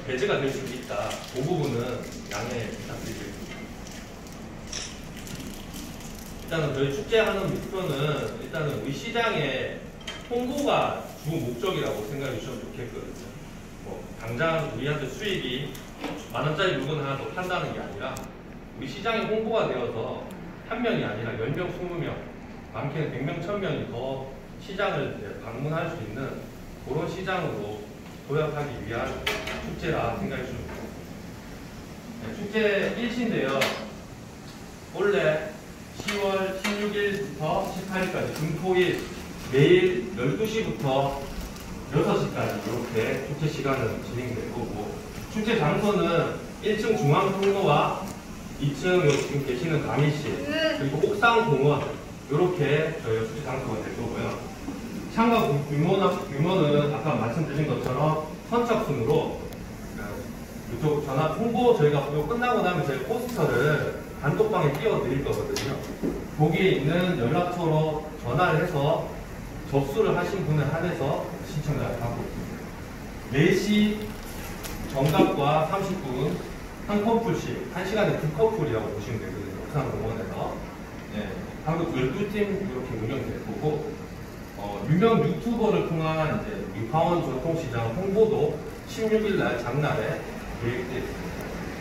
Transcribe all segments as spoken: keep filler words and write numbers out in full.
배제가 될 수도 있다. 그 부분은 양해 부탁드리겠습니다. 일단은 저희 축제하는 목표는 일단은 우리 시장의 홍보가 주 목적이라고 생각해 주시면 좋겠거든요. 뭐 당장 우리한테 수익이 만 원짜리 물건 하나 더 판다는 게 아니라 우리 시장이 홍보가 되어서 한 명이 아니라 열 명, 스무 명, 많게는 백 명, 천 명이 더 시장을 방문할 수 있는 그런 시장으로 도약하기 위한 축제라 생각해 주시면 됩니다. 네, 축제 일시인데요. 원래 시월 십육일부터 십팔일까지 금토일 매일 열두 시부터 여섯 시까지 이렇게 축제 시간은 진행될 거고, 축제 장소는 일 층 중앙통로와 이 층 지금 계시는 강의실 그리고 옥상공원 이렇게 저희가 축제 장소가 될 거고요. 참가 규모는, 규모는 아까 말씀드린 것처럼 선착순으로 이쪽 전화 홍보 저희가 이거 끝나고 나면 저희 포스터를 단톡방에 띄워드릴 거거든요. 거기에 있는 연락처로 전화를 해서 접수를 하신 분을 한해서 신청자를 받고 있습니다. 네 시 정각과 삼십 분 한 커플씩, 한 시간에 두 커플이라고 보시면 되거든요. 옥상공원에서. 네, 한국 열두 팀 이렇게 운영될 거고, 어, 유명 유튜버를 통한 이제 우리 화원 전통시장 홍보도 십육일 날 장날에 계획되어 있습니다.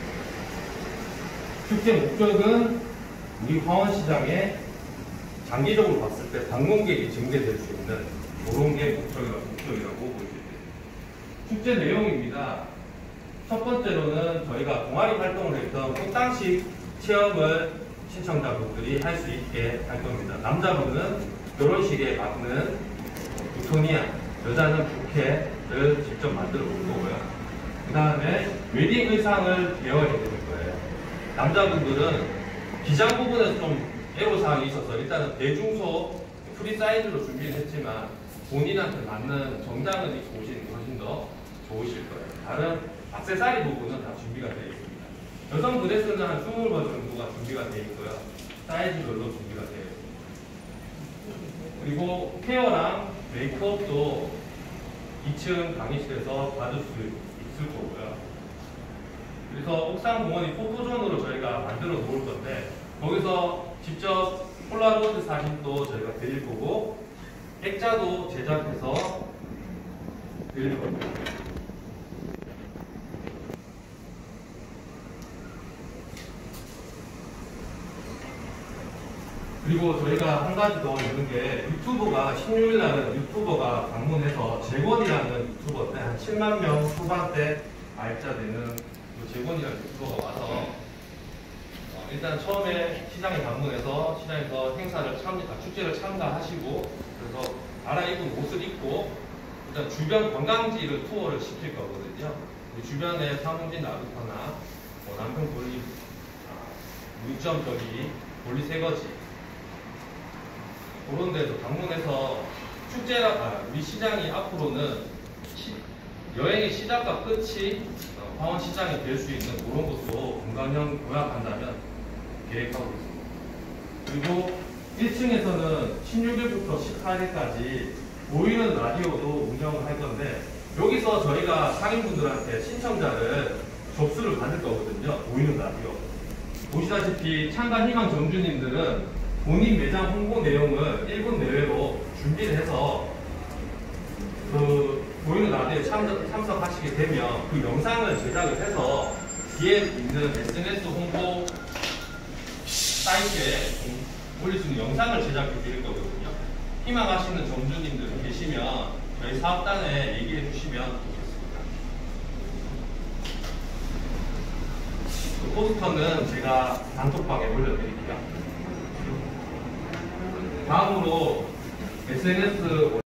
축제 목적은 우리 화원시장에 장기적으로 봤을 때 방문객이 증대될 수 있는 그런 게 목적이라고, 목적이라고 보시면 됩니다. 축제 내용입니다. 첫 번째로는 저희가 동아리 활동을 했던 꽃당식 체험을 신청자분들이 할 수 있게 할 겁니다. 남자분은 결혼식에 맞는 부토니아, 여자는 부케를 직접 만들어 볼 거고요. 그 다음에 웨딩 의상을 배워야 되는 거예요. 남자분들은 기장 부분에서 좀 애로사항이 있어서 일단은 대중소 프리 사이즈로 준비를 했지만 본인한테 맞는 정장을 입고 오시는 게 훨씬 더 좋으실 거예요. 다른 액세서리 부분은 다 준비가 되어 있습니다. 여성 드레스는 한 이십 번 정도가 준비가 되어 있고요. 사이즈별로 준비가 되어 있습니다. 그리고 헤어랑 메이크업도 이 층 강의실에서 받을 수 있을 거고요. 그래서 옥상공원이 포토존으로 저희가 만들어 놓을 건데 거기서 직접 폴라로이드 사진도 저희가 드릴 거고 액자도 제작해서 드릴 겁니다. 그리고 저희가 한 가지 더 있는 게 유튜버가 십육일 날은 유튜버가 방문해서 재권이라는 유튜버인데 한 칠만 명 후반대 알짜 되는 그 재권이라는 유튜버가 와서 어 일단 처음에 시장에 방문해서 시장에서 행사를 참가, 축제를 참가하시고 그래서 갈아입은 옷을 입고 일단 주변 관광지를 투어를 시킬 거거든요. 주변에 사문진 나루터나 뭐 남평 볼리 아, 문점 저기 볼리 새거지 그런 데도 방문해서 축제라, 아, 우리 시장이 앞으로는 시, 여행의 시작과 끝이 어, 화원시장이 될 수 있는 그런 것도 공간형 도약한다면 계획하고 있습니다. 그리고 일 층에서는 십육일부터 십팔일까지 보이는 라디오도 운영을 할 건데 여기서 저희가 상인분들한테 신청자를 접수를 받을 거거든요. 보이는 라디오. 보시다시피 참가 희망 점주님들은 본인 매장 홍보 내용을 일 분 내외로 준비를 해서 그 보이는 라디오에 참석, 참석하시게 되면 그 영상을 제작을 해서 뒤에 있는 에스엔에스 홍보 사이트에 올릴 수 있는 영상을 제작해 드릴 거거든요. 희망하시는 점주님들 계시면 저희 사업단에 얘기해 주시면 좋겠습니다. 그 포스터는 제가 단톡방에 올려드릴게요. 다음으로 에스엔에스